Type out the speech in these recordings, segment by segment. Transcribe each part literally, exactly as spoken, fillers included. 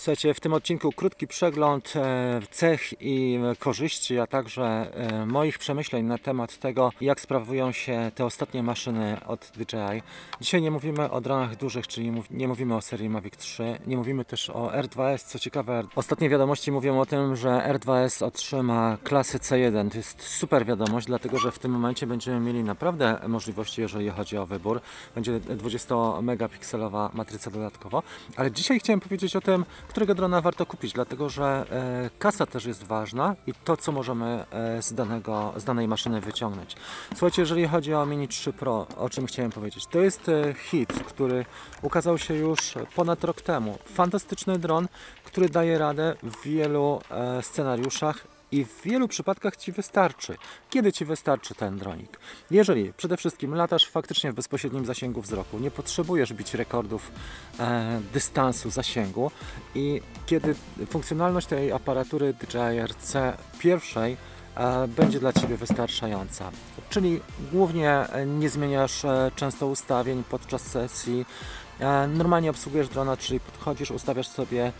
Słuchajcie, w tym odcinku krótki przegląd cech i korzyści, a także moich przemyśleń na temat tego, jak sprawują się te ostatnie maszyny od D J I. Dzisiaj nie mówimy o dronach dużych, czyli nie mówimy o serii Mavic trzy, nie mówimy też o R dwa S. Co ciekawe, ostatnie wiadomości mówią o tym, że R dwa S otrzyma klasę C jeden. To jest super wiadomość, dlatego że w tym momencie będziemy mieli naprawdę możliwości, jeżeli chodzi o wybór. Będzie dwudziestomegapikselowa matryca dodatkowo, ale dzisiaj chciałem powiedzieć o tym, którego drona warto kupić, dlatego że e, kasa też jest ważna i to, co możemy e, z, danego, z danej maszyny wyciągnąć. Słuchajcie, jeżeli chodzi o Mini trzy Pro, o czym chciałem powiedzieć, to jest e, hit, który ukazał się już ponad rok temu. Fantastyczny dron, który daje radę w wielu e, scenariuszach i w wielu przypadkach Ci wystarczy. Kiedy Ci wystarczy ten dronik? Jeżeli przede wszystkim latasz faktycznie w bezpośrednim zasięgu wzroku, nie potrzebujesz bić rekordów e, dystansu, zasięgu i kiedy funkcjonalność tej aparatury D J I R C pierwszej e, będzie dla Ciebie wystarczająca. Czyli głównie nie zmieniasz e, często ustawień podczas sesji, e, normalnie obsługujesz drona, czyli podchodzisz, ustawiasz sobie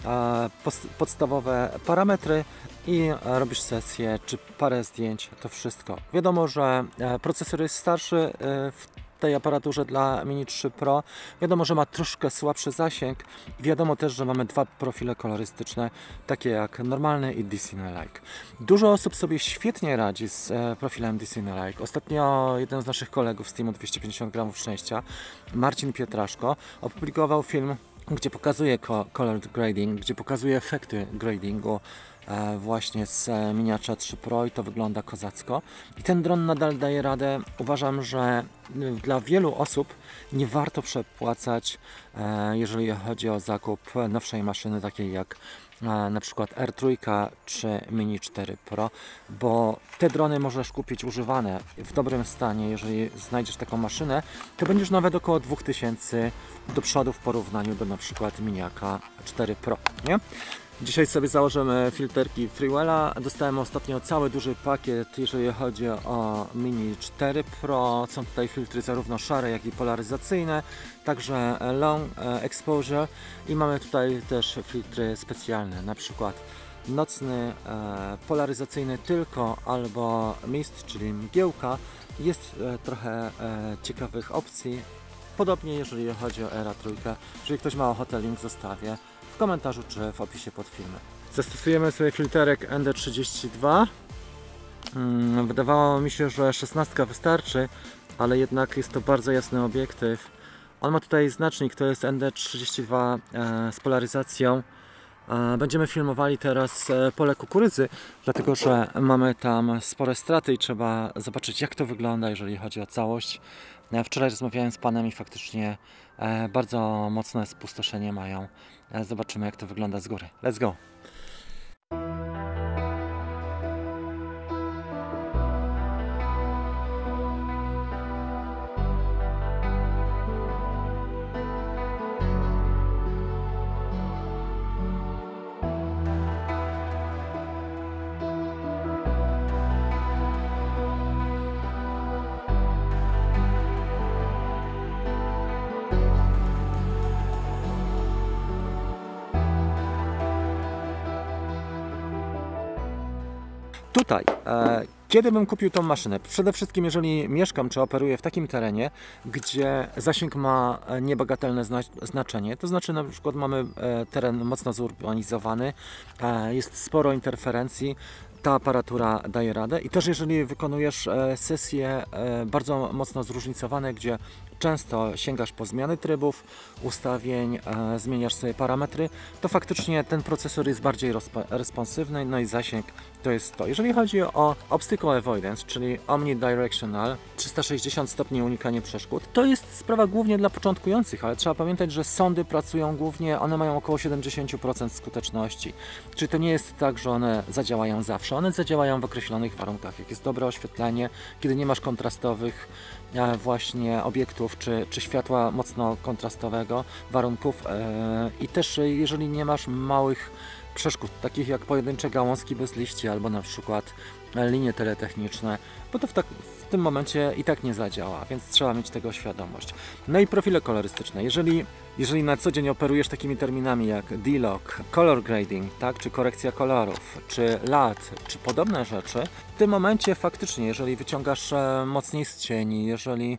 podstawowe parametry i robisz sesję czy parę zdjęć, to wszystko. Wiadomo, że procesor jest starszy w tej aparaturze dla Mini trzy Pro. Wiadomo, że ma troszkę słabszy zasięg. Wiadomo też, że mamy dwa profile kolorystyczne, takie jak normalny i Disney-like. Dużo osób sobie świetnie radzi z profilem Disney-like. Ostatnio jeden z naszych kolegów z teamu dwieście pięćdziesiąt gramów szczęścia, Marcin Pietraszko, opublikował film, gdzie pokazuje color grading, gdzie pokazuje efekty gradingu e, właśnie z Miniature trzy Pro i to wygląda kozacko. I ten dron nadal daje radę. Uważam, że dla wielu osób nie warto przepłacać, e, jeżeli chodzi o zakup nowszej maszyny, takiej jak na przykład R trzy czy Mini cztery Pro, bo te drony możesz kupić używane w dobrym stanie. Jeżeli znajdziesz taką maszynę, to będziesz nawet około dwa tysiące do przodu w porównaniu do na przykład Miniaka cztery Pro, nie? Dzisiaj sobie założymy filterki Freewella. Dostałem ostatnio cały duży pakiet, jeżeli chodzi o Mini cztery Pro. Są tutaj filtry zarówno szare, jak i polaryzacyjne, także long exposure i mamy tutaj też filtry specjalne, na przykład nocny, polaryzacyjny tylko albo mist, czyli mgiełka. Jest trochę ciekawych opcji. Podobnie jeżeli chodzi o Era trzy. Jeżeli ktoś ma ochotę, link zostawię w komentarzu czy w opisie pod filmem. Zastosujemy sobie filterek N D trzydzieści dwa. Wydawało mi się, że szesnastka wystarczy, ale jednak jest to bardzo jasny obiektyw. On ma tutaj znacznik, to jest N D trzydzieści dwa z polaryzacją. Będziemy filmowali teraz pole kukurydzy, dlatego że mamy tam spore straty i trzeba zobaczyć, jak to wygląda, jeżeli chodzi o całość. Wczoraj rozmawiałem z panem i faktycznie bardzo mocne spustoszenie mają. Zobaczymy, jak to wygląda z góry. Let's go! Tutaj, e, kiedy bym kupił tą maszynę? Przede wszystkim, jeżeli mieszkam czy operuję w takim terenie, gdzie zasięg ma niebagatelne zna znaczenie, to znaczy na przykład mamy e, teren mocno zurbanizowany, e, jest sporo interferencji, ta aparatura daje radę i też jeżeli wykonujesz e, sesje e, bardzo mocno zróżnicowane, gdzie często sięgasz po zmiany trybów, ustawień, e, zmieniasz sobie parametry, to faktycznie ten procesor jest bardziej responsywny, no i zasięg to jest to. Jeżeli chodzi o Obstacle Avoidance, czyli Omnidirectional, trzysta sześćdziesiąt stopni unikanie przeszkód, to jest sprawa głównie dla początkujących, ale trzeba pamiętać, że sondy pracują głównie, one mają około siedemdziesiąt procent skuteczności, czyli to nie jest tak, że one zadziałają zawsze, one zadziałają w określonych warunkach, jak jest dobre oświetlenie, kiedy nie masz kontrastowych e, właśnie obiektów, czy, czy światła mocno kontrastowego, warunków e, i też jeżeli nie masz małych przeszkód, takich jak pojedyncze gałązki bez liści albo na przykład linie teletechniczne, bo to w, tak, w tym momencie i tak nie zadziała, więc trzeba mieć tego świadomość. No i profile kolorystyczne. Jeżeli, jeżeli na co dzień operujesz takimi terminami jak D-Log, color grading, tak, czy korekcja kolorów, czy L A T, czy podobne rzeczy, w tym momencie faktycznie, jeżeli wyciągasz e, mocniej z cieni, jeżeli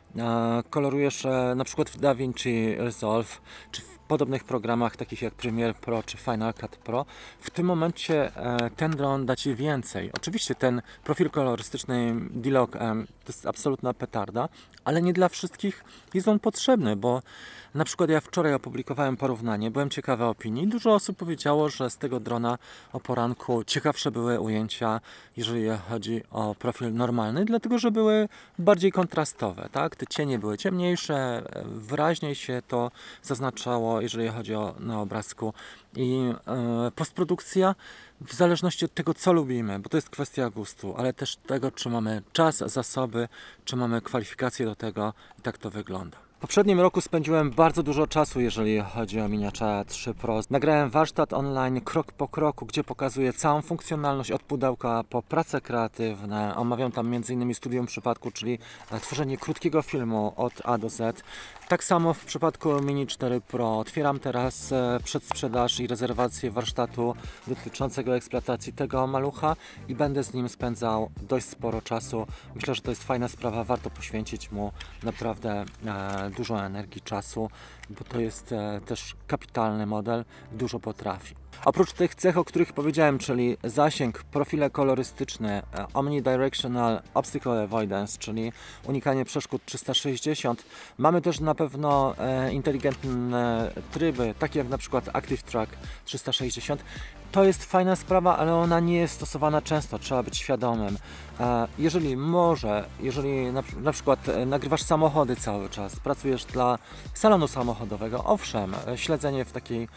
e, kolorujesz e, na przykład w DaVinci Resolve, czy w podobnych programach takich jak Premiere Pro czy Final Cut Pro, w tym momencie e, ten dron da Ci więcej. Oczywiście ten profil kolorystyczny D-Log M to jest absolutna petarda, ale nie dla wszystkich jest on potrzebny, bo na przykład ja wczoraj opublikowałem porównanie, byłem ciekawy opinii. Dużo osób powiedziało, że z tego drona o poranku ciekawsze były ujęcia, jeżeli chodzi o profil normalny, dlatego że były bardziej kontrastowe, tak? Te cienie były ciemniejsze, wyraźniej się to zaznaczało, jeżeli chodzi o na obrazku. I e, postprodukcja w zależności od tego, co lubimy, bo to jest kwestia gustu, ale też tego, czy mamy czas, zasoby, czy mamy kwalifikacje do tego i tak to wygląda. W poprzednim roku spędziłem bardzo dużo czasu, jeżeli chodzi o Miniatura trzy Pro. Nagrałem warsztat online krok po kroku, gdzie pokazuję całą funkcjonalność od pudełka po prace kreatywne. Omawiam tam między innymi studium przypadku, czyli tworzenie krótkiego filmu od A do Z. Tak samo w przypadku Mini cztery Pro. Otwieram teraz przedsprzedaż i rezerwację warsztatu dotyczącego eksploatacji tego malucha i będę z nim spędzał dość sporo czasu. Myślę, że to jest fajna sprawa, warto poświęcić mu naprawdę e, dużo energii, czasu, bo to jest e, też kapitalny model, dużo potrafi. Oprócz tych cech, o których powiedziałem, czyli zasięg, profile kolorystyczne, omnidirectional obstacle avoidance, czyli unikanie przeszkód trzysta sześćdziesiąt, mamy też na pewno e, inteligentne tryby, takie jak na przykład Active Track trzysta sześćdziesiąt. To jest fajna sprawa, ale ona nie jest stosowana często, trzeba być świadomym. E, jeżeli może, jeżeli na, na przykład nagrywasz samochody cały czas, pracujesz dla salonu samochodowego, owszem, śledzenie w takiej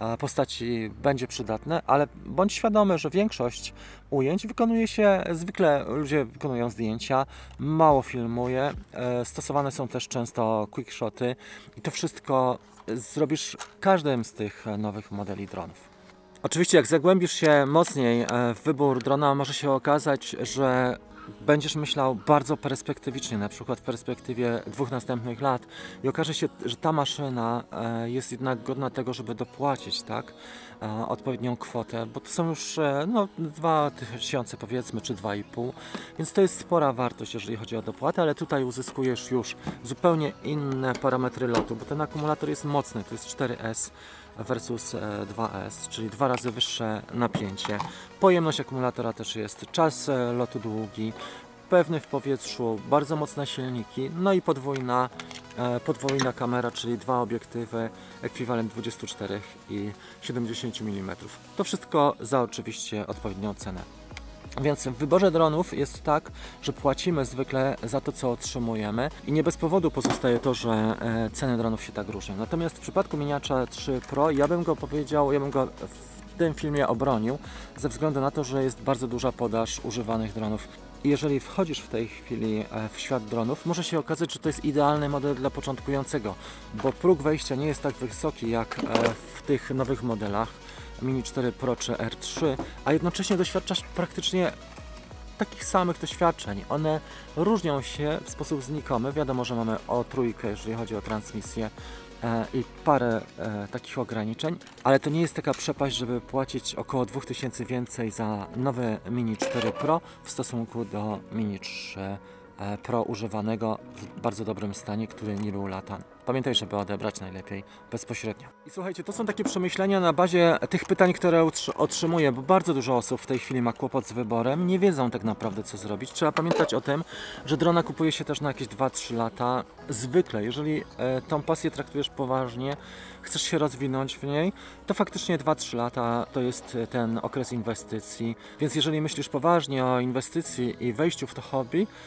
postaci będzie przydatne, ale bądź świadomy, że większość ujęć wykonuje się, zwykle ludzie wykonują zdjęcia, mało filmuje, stosowane są też często quickshoty i to wszystko zrobisz każdym z tych nowych modeli dronów. Oczywiście jak zagłębisz się mocniej w wybór drona, może się okazać, że będziesz myślał bardzo perspektywicznie, na przykład w perspektywie dwóch następnych lat i okaże się, że ta maszyna jest jednak godna tego, żeby dopłacić, tak, odpowiednią kwotę, bo to są już no, dwa tysiące powiedzmy, czy dwa i pół, więc to jest spora wartość, jeżeli chodzi o dopłatę, ale tutaj uzyskujesz już zupełnie inne parametry lotu, bo ten akumulator jest mocny, to jest cztery S versus dwa S, czyli dwa razy wyższe napięcie. Pojemność akumulatora też jest, czas lotu długi, pewny w powietrzu, bardzo mocne silniki, no i podwójna, podwójna kamera, czyli dwa obiektywy, ekwiwalent dwadzieścia cztery i siedemdziesiąt milimetrów. To wszystko za oczywiście odpowiednią cenę. Więc w wyborze dronów jest tak, że płacimy zwykle za to, co otrzymujemy i nie bez powodu pozostaje to, że ceny dronów się tak różnią. Natomiast w przypadku Miniatura trzy Pro ja bym go powiedział, ja bym go w tym filmie obronił ze względu na to, że jest bardzo duża podaż używanych dronów. I jeżeli wchodzisz w tej chwili w świat dronów, może się okazać, że to jest idealny model dla początkującego, bo próg wejścia nie jest tak wysoki jak w tych nowych modelach Mini cztery Pro czy R trzy, a jednocześnie doświadczasz praktycznie takich samych doświadczeń. One różnią się w sposób znikomy. Wiadomo, że mamy O trzy, jeżeli chodzi o transmisję e, i parę e, takich ograniczeń, ale to nie jest taka przepaść, żeby płacić około dwóch tysięcy więcej za nowe Mini cztery Pro w stosunku do Mini trzy Pro używanego w bardzo dobrym stanie, który nie był latany. Pamiętaj, żeby odebrać najlepiej bezpośrednio. I słuchajcie, to są takie przemyślenia na bazie tych pytań, które otrzymuję, bo bardzo dużo osób w tej chwili ma kłopot z wyborem, nie wiedzą tak naprawdę, co zrobić. Trzeba pamiętać o tym, że drona kupuje się też na jakieś dwa trzy lata. Zwykle, jeżeli e, tą pasję traktujesz poważnie, chcesz się rozwinąć w niej, to faktycznie dwa trzy lata to jest ten okres inwestycji. Więc jeżeli myślisz poważnie o inwestycji i wejściu w to hobby, to ja bym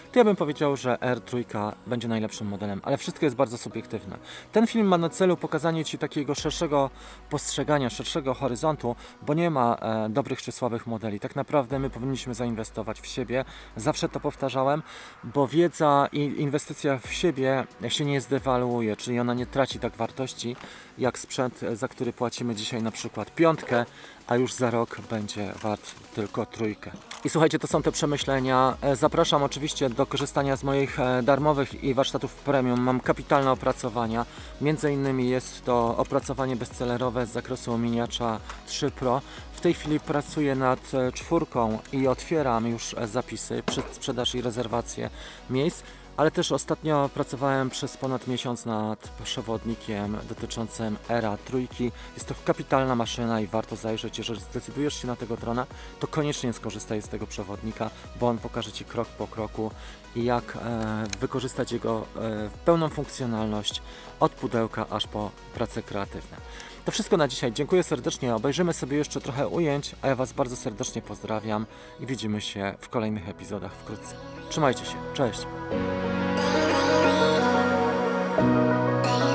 powiedział, że R trzy będzie najlepszym modelem, ale wszystko jest bardzo subiektywne. Ten film ma na celu pokazanie Ci takiego szerszego postrzegania, szerszego horyzontu, bo nie ma e, dobrych czy słabych modeli. Tak naprawdę my powinniśmy zainwestować w siebie. Zawsze to powtarzałem, bo wiedza i inwestycja w siebie się nie zdewaluuje, czyli ona nie traci tak wartości, jak sprzęt, za który płacimy dzisiaj na przykład piątkę, a już za rok będzie wart tylko trójkę. I słuchajcie, to są te przemyślenia. Zapraszam oczywiście do korzystania z moich darmowych i warsztatów premium. Mam kapitalne opracowania. Między innymi jest to opracowanie bestsellerowe z zakresu Miniacza trzy Pro. W tej chwili pracuję nad czwórką i otwieram już zapisy, przedsprzedaż i rezerwację miejsc. Ale też ostatnio pracowałem przez ponad miesiąc nad przewodnikiem dotyczącym Era trójki. Jest to kapitalna maszyna i warto zajrzeć. Jeżeli zdecydujesz się na tego drona, to koniecznie skorzystaj z tego przewodnika, bo on pokaże Ci krok po kroku i jak e, wykorzystać jego e, pełną funkcjonalność od pudełka aż po prace kreatywne. To wszystko na dzisiaj. Dziękuję serdecznie. Obejrzymy sobie jeszcze trochę ujęć, a ja Was bardzo serdecznie pozdrawiam i widzimy się w kolejnych epizodach wkrótce. Trzymajcie się. Cześć!